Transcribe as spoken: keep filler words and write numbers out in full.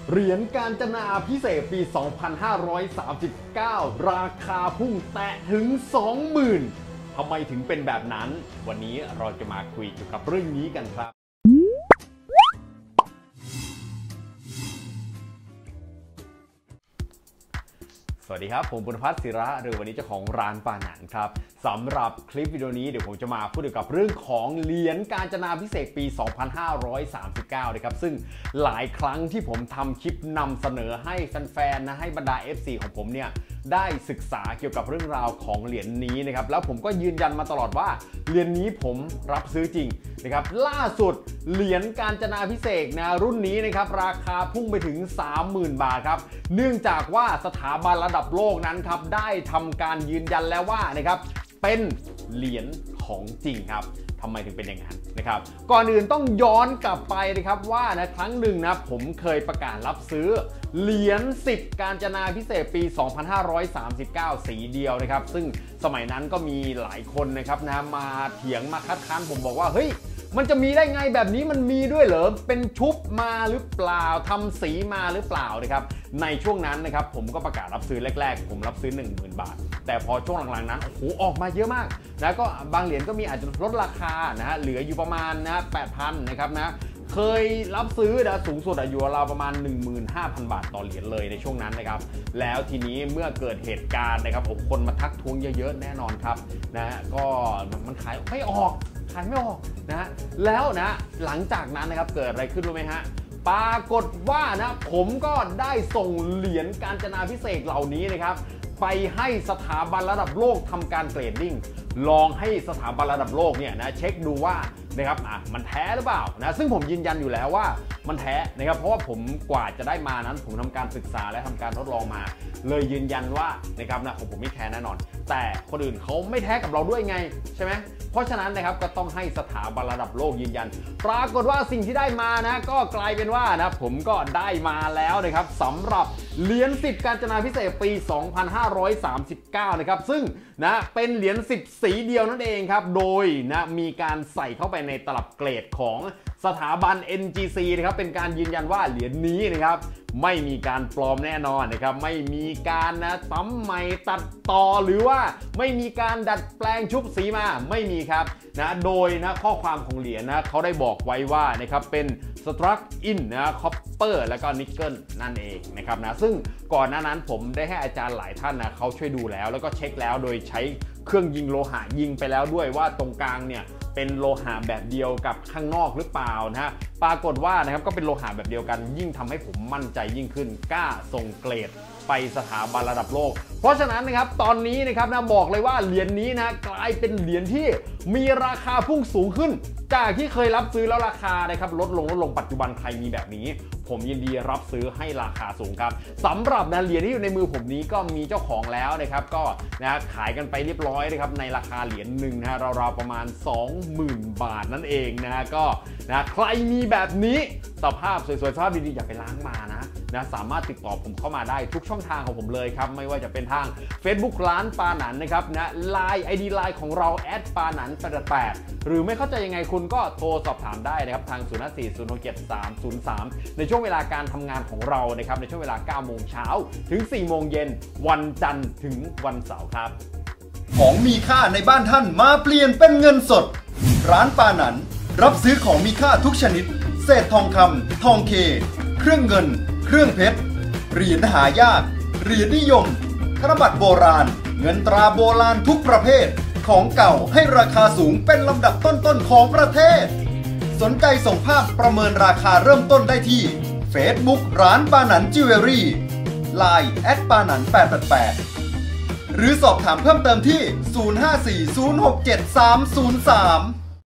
เหรียญกาญจนาพิเศษปี สองพันห้าร้อยสามสิบเก้า ราคาพุ่งแตะถึง สองหมื่น ทำไมถึงเป็นแบบนั้นวันนี้เราจะมาคุยเกี่ยวกับเรื่องนี้กันครับสวัสดีครับผมบุญพัฒน์ศิระหรือวันนี้เจ้าของร้านปาหนันครับสำหรับคลิปวิดีโอนี้เดี๋ยวผมจะมาพูดเกี่ยวกับเรื่องของเหรียญกาญจนาพิเศษปี สองพันห้าร้อยสามสิบเก้า นะครับซึ่งหลายครั้งที่ผมทำคลิปนำเสนอให้แฟนๆนะให้บรรดา เอฟ ซี ของผมเนี่ยได้ศึกษาเกี่ยวกับเรื่องราวของเหรียญนี้นะครับแล้วผมก็ยืนยันมาตลอดว่าเหรียญนี้ผมรับซื้อจริงนะครับล่าสุดเหรียญกาญจนาพิเศษนะรุ่นนี้นะครับราคาพุ่งไปถึง สามหมื่น บาทครับเนื่องจากว่าสถาบันระดับโลกนั้นครับได้ทำการยืนยันแล้วว่านะครับเป็นเหรียญของจริงครับทำไมถึงเป็นอย่างนั้นนะครับก่อนอื่นต้องย้อนกลับไปนะครับว่านะครั้งหนึ่งนะผมเคยประกาศรับซื้อเหรียญสิบกาญจนาพิเศษปี สองพันห้าร้อยสามสิบเก้า สีเดียวนะครับซึ่งสมัยนั้นก็มีหลายคนนะครับนะมาเถียงมาคัดค้านผมบอกว่าเฮ้ยมันจะมีได้ไงแบบนี้มันมีด้วยเหรอเป็นชุบมาหรือเปล่าทำสีมาหรือเปล่านะครับในช่วงนั้นนะครับผมก็ประกาศรับซื้อแรกๆผมรับซื้อ หนึ่งหมื่น บาทแต่พอช่วงหลังๆนั้นโอ้โหออกมาเยอะมากนะก็บางเหรียญก็มีอาจจะลดราคานะฮะเหลืออยู่ประมาณนะ แปดพัน นะครับนะเคยรับซื้อนะสูงสุดอยู่ราวประมาณ หนึ่งหมื่นห้าพัน บาทต่อเหรียญเลยในช่วงนั้นนะครับแล้วทีนี้เมื่อเกิดเหตุการณ์นะครับคนมาทักท้วงเยอะๆแน่นอนครับนะก็มันขายไม่ออกขายไม่ออกนะแล้วนะหลังจากนั้นนะครับเกิดอะไรขึ้นรู้ไหมฮะปรากฏว่านะผมก็ได้ส่งเหรียญกาญจนาพิเศษเหล่านี้นะครับไปให้สถาบันระดับโลกทำการเกรดดิ้งลองให้สถาบันระดับโลกเนี่ยนะเช็คดูว่านะครับอ่ะมันแท้หรือเปล่านะซึ่งผมยืนยันอยู่แล้วว่ามันแท้นะครับเพราะว่าผมกว่าจะได้มานั้นผมทำการศึกษาและทำการทดลองมาเลยยืนยันว่านะครับนะของผมไม่แท้แน่นอนแต่คนอื่นเขาไม่แท้กับเราด้วยไงใช่ไหมเพราะฉะนั้นนะครับก็ต้องให้สถาบันระดับโลกยืนยันปรากฏว่าสิ่งที่ได้มานะก็กลายเป็นว่านะผมก็ได้มาแล้วนะครับสำหรับเหรียญสิบกาญจนาพิเศษปี สองพันห้าร้อยสามสิบเก้า นะครับซึ่งนะเป็นเหรียญสิบสีเดียวนั่นเองครับโดยนะมีการใส่เข้าไปในตลับเกรดของสถาบัน เอ็น จี ซี นะครับเป็นการยืนยันว่าเหรียญนี้นะครับไม่มีการปลอมแน่นอนนะครับไม่มีการนะซ้ำใหม่ตัดต่อหรือว่าไม่มีการดัดแปลงชุบสีมาไม่มีครับนะโดยนะข้อความของเหรียญนะเขาได้บอกไว้ว่านะครับเป็น struck in นะ copper แล้วก็ nickel นั่นเองนะครับนะซึ่งก่อนหน้านั้นผมได้ให้อาจารย์หลายท่านนะเขาช่วยดูแล้วแล้วก็เช็คแล้วโดยใช้เครื่องยิงโลหะยิงไปแล้วด้วยว่าตรงกลางเนี่ยเป็นโลหะแบบเดียวกับข้างนอกหรือเปล่านะฮะปรากฏว่านะครับก็เป็นโลหะแบบเดียวกันยิ่งทำให้ผมมั่นใจยิ่งขึ้นกล้าส่งเกรดไปสถาบันระดับโลกเพราะฉะนั้นนะครับตอนนี้นะครับนะบอกเลยว่าเหรียญนี้นะกลายเป็นเหรียญที่มีราคาพุ่งสูงขึ้นจากที่เคยรับซื้อแล้วราคานะครับลดลงลดลงปัจจุบันใครมีแบบนี้ผมยินดีรับซื้อให้ราคาสูงครับสำหรับนะเหรียญที่อยู่ในมือผมนี้ก็มีเจ้าของแล้วนะครับก็นะขายกันไปเรียบร้อยนะครับในราคาเหรียญหนึ่งนะราวๆประมาณ สองหมื่น บาทนั่นเองนะก็นะใครมีแบบนี้สภาพสวยๆสภาพดีๆอย่าไปล้างมานะนะสามารถติดต่อผมเข้ามาได้ทุกช่องทางของผมเลยครับไม่ว่าจะเป็นทาง Facebook ร้านปาหนันนะครับนะ ไลน์ ไอ ดี ไลน์ของเราแอดปาหนันแปดแปดหรือไม่เข้าใจยังไงคุณก็โทรสอบถามได้นะครับทางศูนย์ ห้า สี่ ศูนย์ หก เจ็ด สาม ศูนย์ สามในช่วงเวลาการทำงานของเรานะครับในช่วงเวลา เก้า โมงเช้าถึง สี่ โมงเย็นวันจันทร์ถึงวันเสาร์ครับของมีค่าในบ้านท่านมาเปลี่ยนเป็นเงินสดร้านปาหนันรับซื้อของมีค่าทุกชนิดเศษทองคำทองเคเครื่องเงินเครื่องเพชรเหรียญหายากเหรียญนิยมธนบัตรโบราณเงินตราโบราณทุกประเภทของเก่าให้ราคาสูงเป็นลำดับต้นๆของประเทศสนใจส่งภาพประเมินราคาเริ่มต้นได้ที่ Facebook ร้านปาหนันจิวเวลรี่ ไลน์ แอดปาหนันแปดแปดแปดหรือสอบถามเพิ่มเติมที่ ศูนย์ ห้า สี่ ศูนย์ หก เจ็ด สาม ศูนย์ สาม